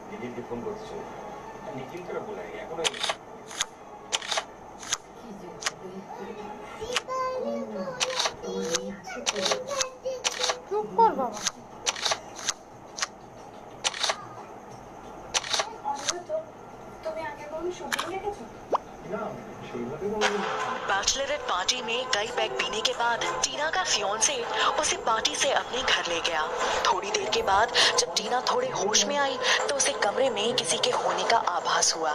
নিখিলকে phone করছো? নিখিল তোরা বলে এখন চুপ কর বাবা। बैचलरेट पार्टी में कई पैक पीने के बाद टीना का फियांसे उसे पार्टी से अपने घर ले गया। थोड़ी देर के बाद जब टीना थोड़े होश में आई तो उसे कमरे में किसी के होने का आभास हुआ।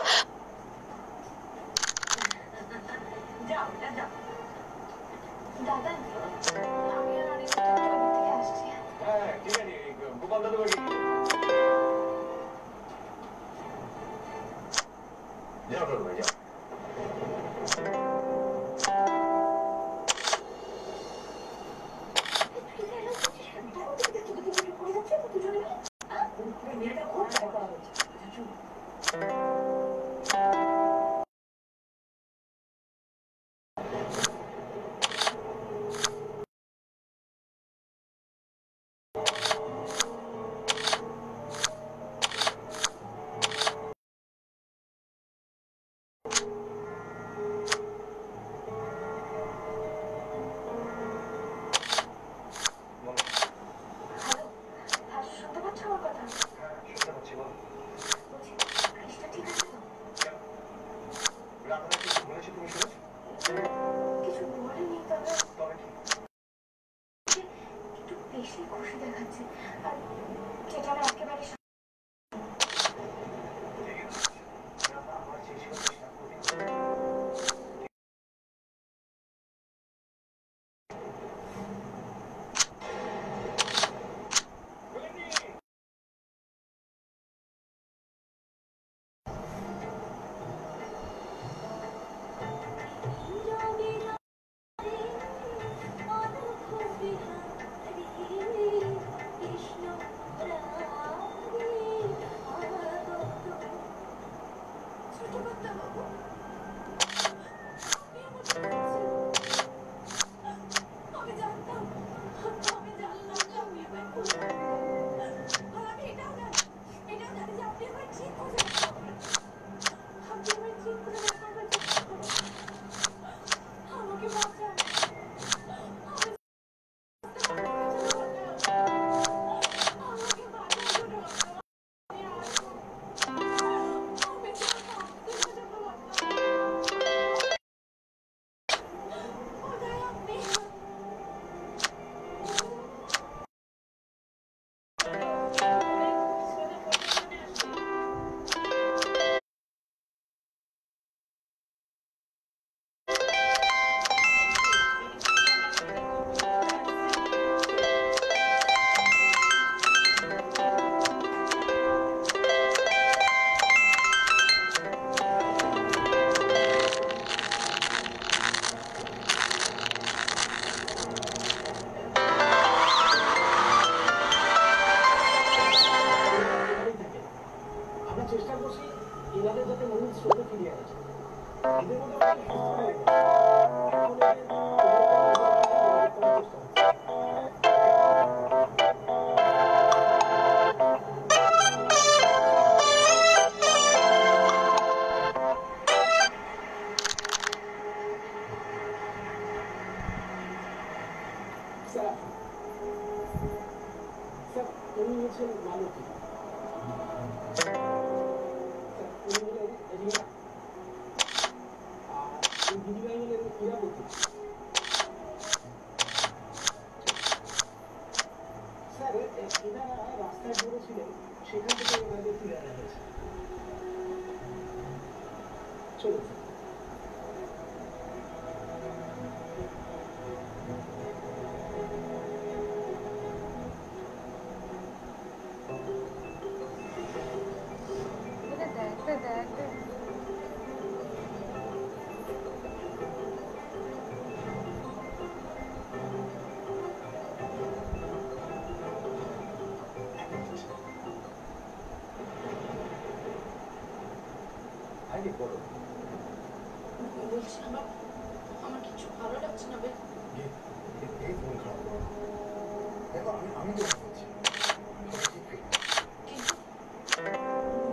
আমি তো বলছি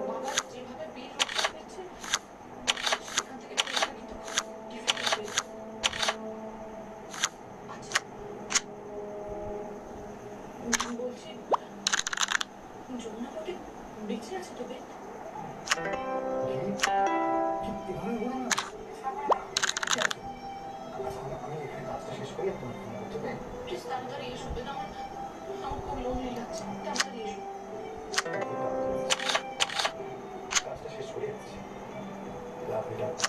যমুনাকে বেঁচে আছে তবে এভাবে বলো না। আমি এখানে কাজটা শেষ করি তোমার ফোন করতে হবে। প্লিজ তাড়াতাড়ি এসো আমার খুব লোনলি লাগছে তাড়াতাড়ি এসো কাজটা শেষ করে যাচ্ছি। Love it up.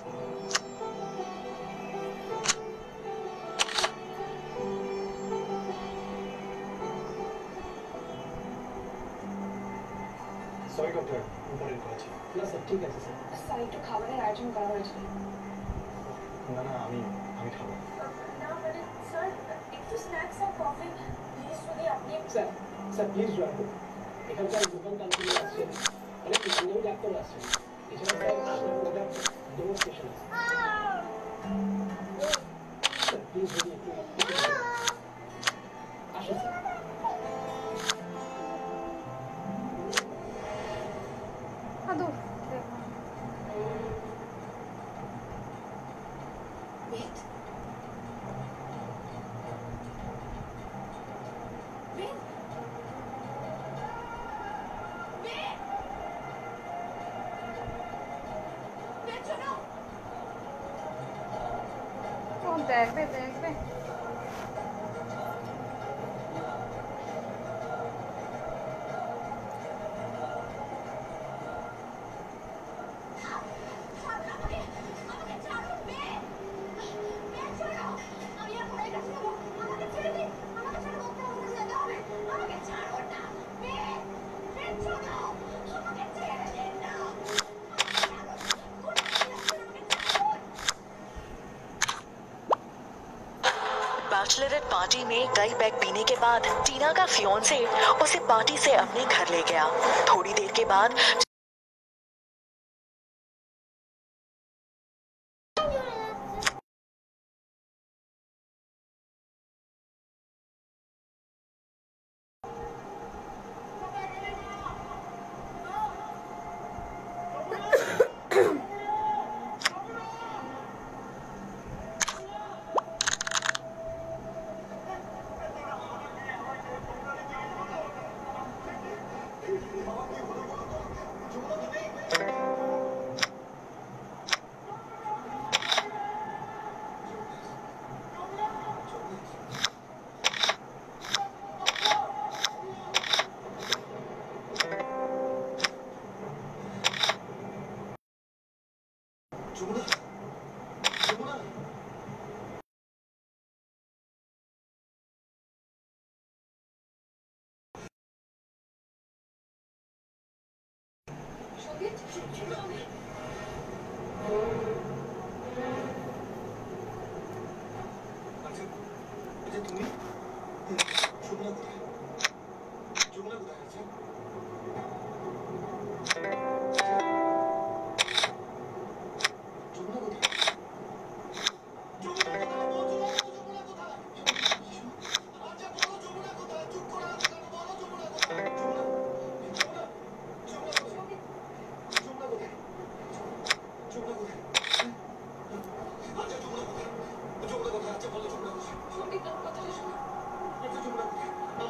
Sorry doctor, important করেছি। না স্যার ঠিক আছে স্যার। স্যার একটু খাবারের আয়োজন করা হয়েছিল না না, আমি খাবো। না মানে স্যার একটু স্ন্যাক্স আর কফি প্লিজ যদি আপনি স্যার স্যার প্লিজ জয়েন করুন। এখানকার দোকান কান্ট্রি আসছেন, অনেক স্থানীয় ডাক্তার আসছেন, এছাড়া স্যার আপনার ডেমনস্ট্রেশন আছে। স্যার প্লিজ যদি একটু আসুন স্যার। আদু Wait. Wait. Wait. Wait, শোনো। ও দেখবে দেখবে আমাকে ছাড়ো, বেন। বেন, শোনো। আমি আর ভয় কাছে যাবো। আমাকে ছেড়ে দিন। আমাকে ছেড়ে বলতে হবে যেতে হবে। আমাকে ছাড়ো না। বেন, বেন, শোনো। আমাকে ছেড়ে দিন না। बैचलरेट पार्टी में कई पैक पीने के बाद टीना का फियोंसे उसे पार्टी से अपने घर ले गया। थोड़ी देर के बाद যমুনা, যমুনা। আচ্ছা, আচ্ছা তুমি যমুনা কোথায়? যমুনা কোথায় আছে? যমুনা কোথায়? যমুনা কোথায়? বলো, যমুনা কোথায়? আচ্ছা বলো যমুনা কোথায়? চুপ করে আছো কেন? বলো যমুনা কোথায়? যমুনা, যমুনা, যমুনা কোথায়? যমুনা কোথায়? যমুনা কোথায়? আচ্ছা যমুনা কোথায়? যমুনা কোথায়? আচ্ছা বলো যমুনা কোথায়? সঙ্গীত কথা শোনো। আচ্ছা যমুনা কোথায়?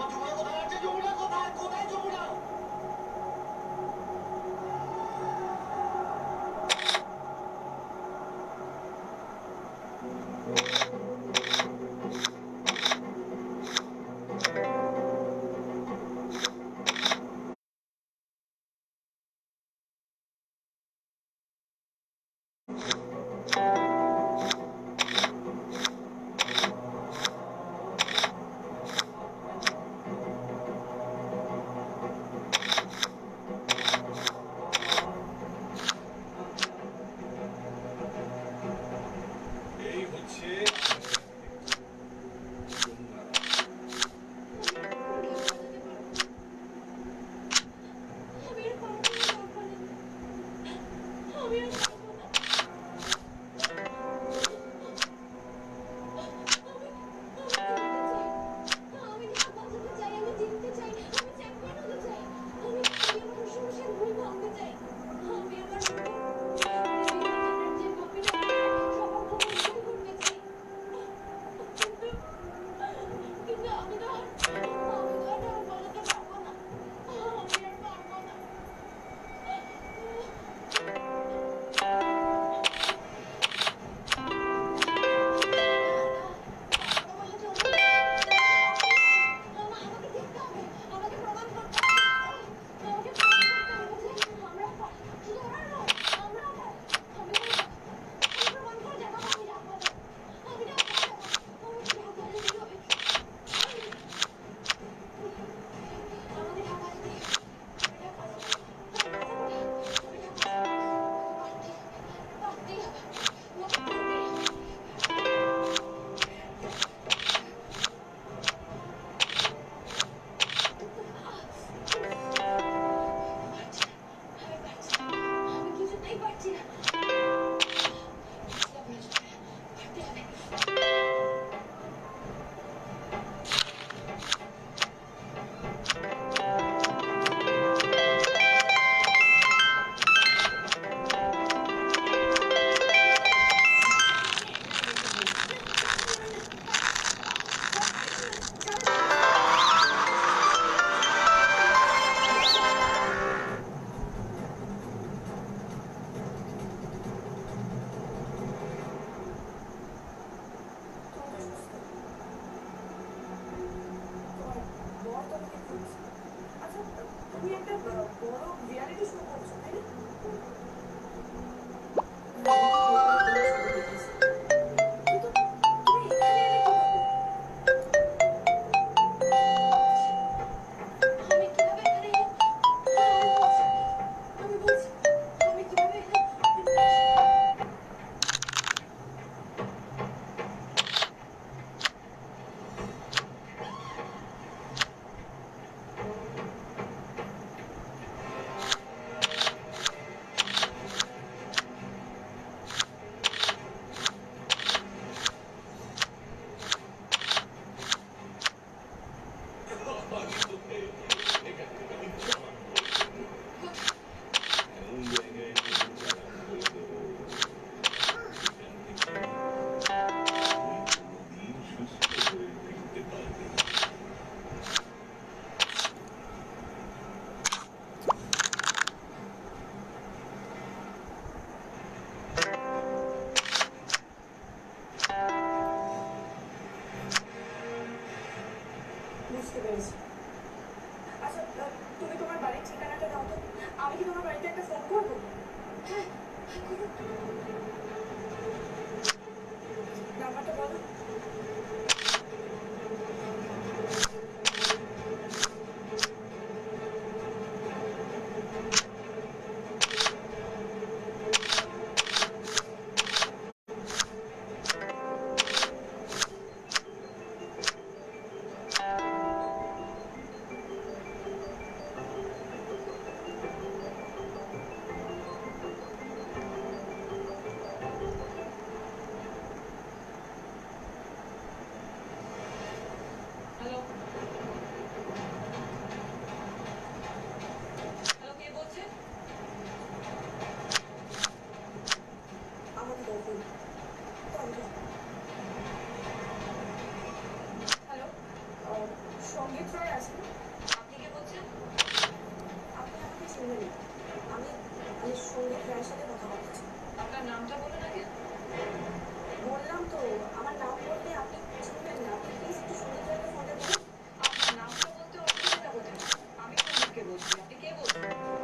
সঙ্গীত রায়ের সাথে কথা বলতে চাই। আপনার নামটা বলুন আগে। বললাম তো, আমার নাম বললে আপনি চিনবেন না। আপনি প্লিজ একটু সঙ্গীত রায়কে ফোনটা করুন। আপনার নামটা বলতে অসুবিধা কোথায়? আমি সন্দীপকে বলছি, আপনি কে বলছেন?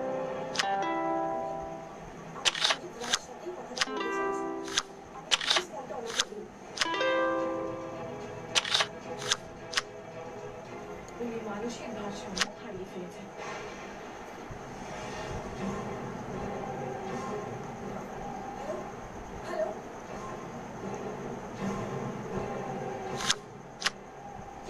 আমি সঙ্গীত রায়ের সাথেই কথাটা বলতে চাইছি। আপনি প্লিজ ফোনটা ওনাকে দিন। উনি মানসিক ভারসাম্য হারিয়ে ফেলেছেন। হ্যালো, কি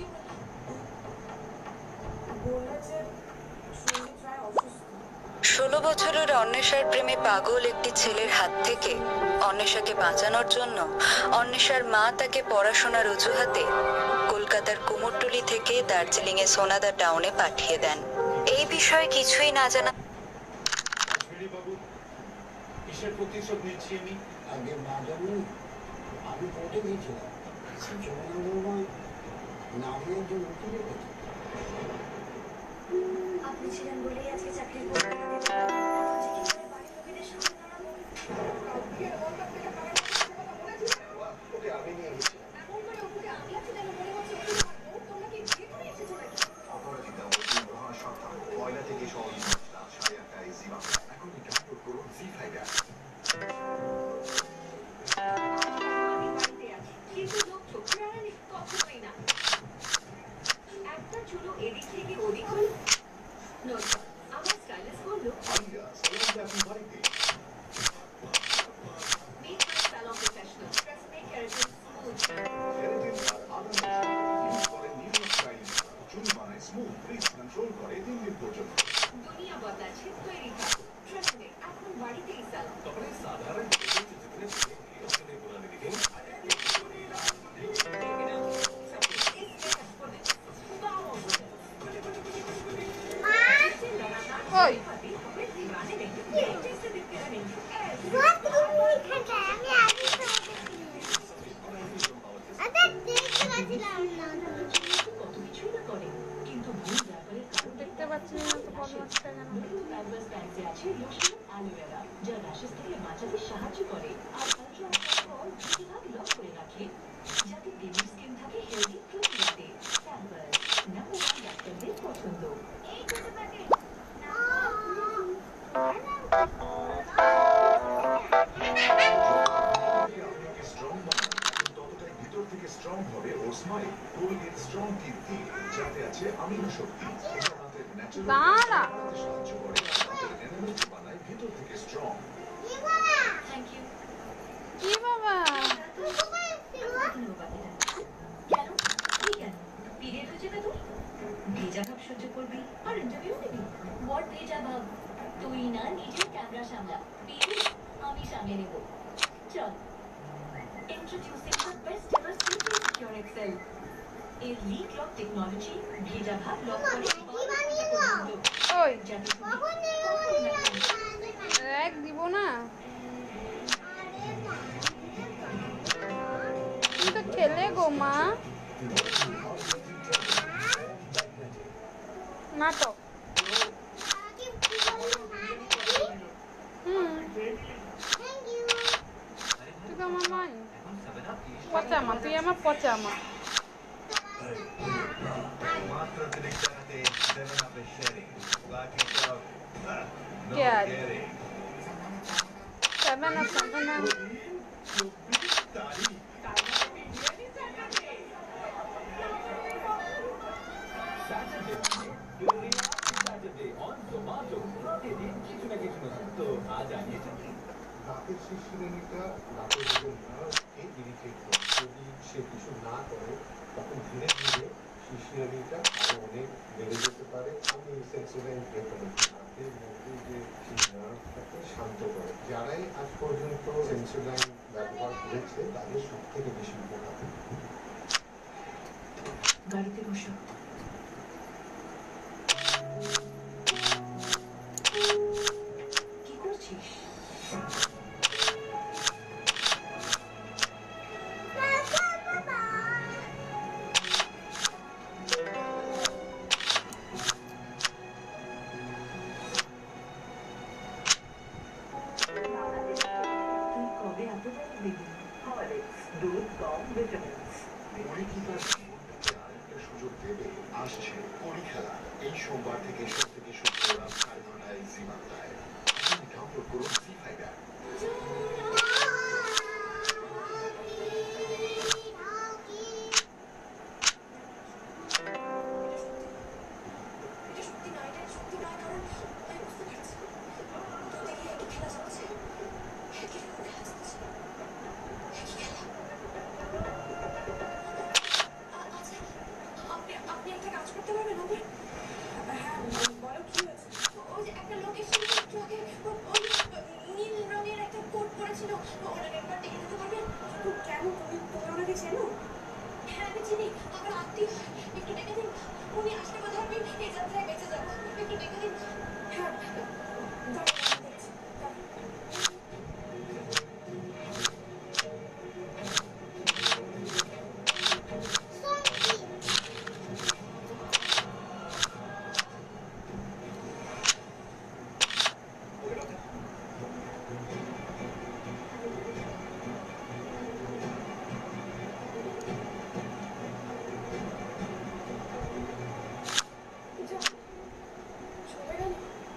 বললো যে সঙ্গীত রায় অসুস্থ। 16 বছরের অন্বেষার প্রেমে পাগল একটি ছেলের হাত থেকে অন্বেষাকে বাঁচানোর জন্য অন্বেষার মা তাকে পড়াশোনার অজুহাতে কলকাতার কুমোরটুলি থেকে দার্জিলিং এ সোনাদা টাউনে পাঠিয়ে দেন। এই বিষয়ে কিছুই না জানা বাবু কিসের প্রতিশোধ নিচ্ছি আমি? আগে মা জানুন, আমি কোর্টে গিয়েছিলাম, যমুনা বৌমা নামে একজন উকিল রেখেছে। আপনি ছিলেন বলেই আজকে চাকরির পরীক্ষা দিতে বাড়ির লোকেদের সামনে দাঁড়াবো। ওকে আমি নিয়ে গেছি। এমন করে ওকে আমি আছি যেন মনে হচ্ছে তোমরা কি বিয়ে করে এসেছো নাকি? অপরাজিতা ও মহা সন্তান কয়লা থেকে সহজ রাত 8:30টায় জি বাংলা। এখন ডাউনলোড করুন জি5 অ্যাপ। আমি বাড়িতে আছি, কিন্তু লোক চোখে আড়ালে কখনোই না। একটা চুলো এদিক থেকে ওদিক হলো। আমার স্টাইলিস্ট বললো আলিয়া সালাম আপনি বাড়িতে। meet my salon professional. Trust me, keratin smooth. Keratin আর আদান ইউজ করে নিউ স্টাইলিং। চুল বানায় স্মুথ, ব্রিজ কন্ট্রোল করে 3 দিন পর্যন্ত। দুনিয়া বদলাচ্ছে, তৈরি থাকো। Trust me, এখন বাড়িতেই salon. তারপরে সাধারণ ওই দেখতে পাচ্ছি না তো বদমাসটা কেন? যা র্যাশেস থেকে বাঁচাতে সাহায্য করে আর আলট্রা লক করে রাখে যাতে বেবির স্কিন থাকে হেলদি প্রতিরাতে। ক্যাম্পাস নাম্বার 1 ডাক্তারদের পছন্দ। এই দুটো প্যাকেট আপনাকে স্ট্রং বানায় এখন ততটাই ভিতর থেকে স্ট্রং হবে ওর স্মাইল। কোলগেট স্ট্রং টিথ দিয়ে যাতে আছে আমিনো শক্তি। এটা দাঁতের ন্যাচারাল দাঁড়া। সাহায্য করে আর দাঁতের এনার্জি বানায় ভিতর থেকে স্ট্রং। Thank you. কি বাবা? ধন্যবাদ। কেন? কি কেন? পিরিয়ড হচ্ছে না তোর? ভেজা ভাব সহ্য করবি আর ইন্টারভিউ দিবি? হোয়াট ভেজা ভাব? তুই না নিজের ক্যামেরা সামলা, পিরিয়ড আমি সামলে নেব। চল। Introducing the best ever Secret Secure Excel. A leak lock technology ভেজা ভাব লক করে ওই যাতে তুমি এক দিব না, কিন্তু খেলে গো মা নাটক। তুই তো আমার মাই পচা মা, তুই আমার পচা মা। মাত্র অতিরিক্ত হাতে দেবেন আপনি শেয়ারিং বাকি সব কে আর? সেভেন আর সেভেন আর দাঁতের শিরশিরানিটা দাঁতের যে নার্ভকে ইরিটেট করে। যদি সে কিছু না করে তখন ধীরে ধীরে শিরশিরানিটা আরো অনেক বেড়ে যেতে পারে। আমি সেন্সোডাইন প্রেফারেন্স দাঁতের মধ্যে যে সেই নার্ভটাকে শান্ত করে। যারাই আজ পর্যন্ত সেন্সোডাইন ব্যবহার করেছে তাদের সব থেকে বেশি উপকার। গাড়িতে বসো। কি করছিস? from vitamins. পরীক্ষিতার জীবনটাকে আরেকটা সুযোগ দেবে আসছে পরীক্ষা এই সোমবার থেকে সব থেকে শুক্রবার 9:30 জি বাংলায়। আপনি ডাউনলোড করুন জি5 অ্যাপ। এটা সত্যি নয়, এটা সত্যি নয়, কারণ আমি বুঝতে পারছি তো দেখি একই খেলা চলছে, একই রকম খেলা চলছে, একই খেলা। আচ্ছা, আপনি একটা কাজ করতে পারবেন আমাকে? হ্যাঁ, বলো কি হয়েছে? ওই যে একটা লোক এসেছিল একটু আগে, ওই নীল রঙের একটা কোট পরেছিল, ওনাকে একবার ডেকে দিতে পারবেন? কেন, তুমি ওনাকে চেনো? হ্যাঁ, আমি চিনি, আমার আত্মীয় হয়, একটু ডেকে দিন। উনি আসলে বোধহয় আমি এই যাত্রায় বেঁচে যাবো, একটু ডেকে দিন। হ্যাঁ, দেখছি। চলে গেল।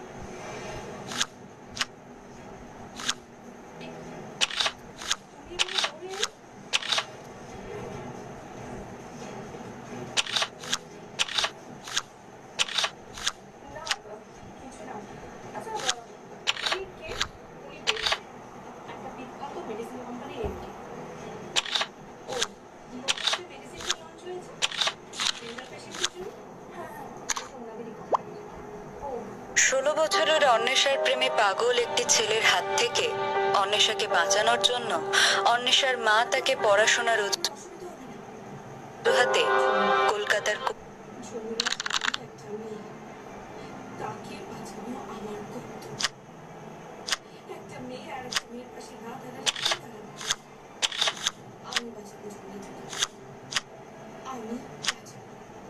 তুমি এভাবে দৌড়ে না, কিছু না। আচ্ছা, উনি কে? উনি কে? একটা বিখ্যাত মেডিসিন কোম্পানির এমডি। ও, নতুন মেডিসিনটা লঞ্চ হয়েছে ক্যান্সার পেশেন্টের জন্য? হ্যাঁ, এটা ওনাদেরই কোম্পানি। ও, 16 বছরের অন্বেষার প্রেমে পাগল একটি ছেলের হাত থেকে অন্বেষাকে বাঁচানোর জন্য অন্বেষার মা তাকে পড়াশোনার অজুহাতে কলকাতার যমুনা একটা মেয়ে, তাকে বাঁচানো আমার কর্তব্য। একটা মেয়ে আর একটা মেয়ের পাশে না দাঁড়ালে কে দাঁড়াবে? আমি বাঁচাবো যমুনাকে, আমি বাঁচাবো।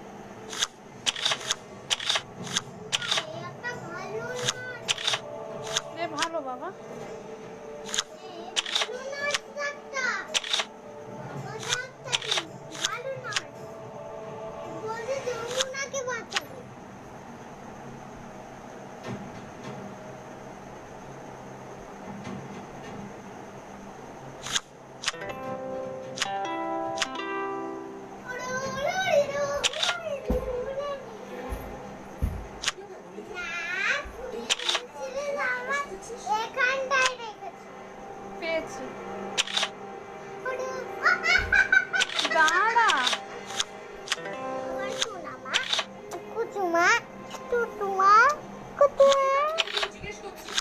এ ভালো বাবা। পেয়েছি। দাঁড়া। জিজ্ঞেস করছি,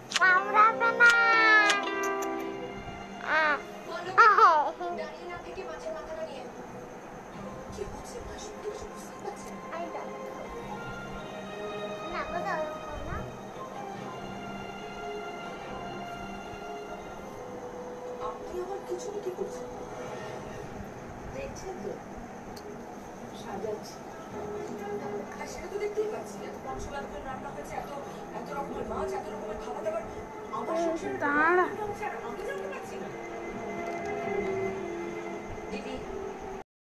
দাঁড়িয়ে না থেকে মাছের মাথাটা নিয়ে কি হচ্ছে? মাসুম তো কিছু বুঝতে পারছে না। আপনি আবার পিছনে কি করছেন? দেখছেন তো, সাজাচ্ছি। আর সেটা তো দেখতেই পাচ্ছি, এত পঞ্চলাদ করে রান্না হয়েছে, এত রকমের মাছ, এত রকমের খাবার দাবার। আমার সংসারে দাঁড়া। আমি জানতে পারছি না। দিদি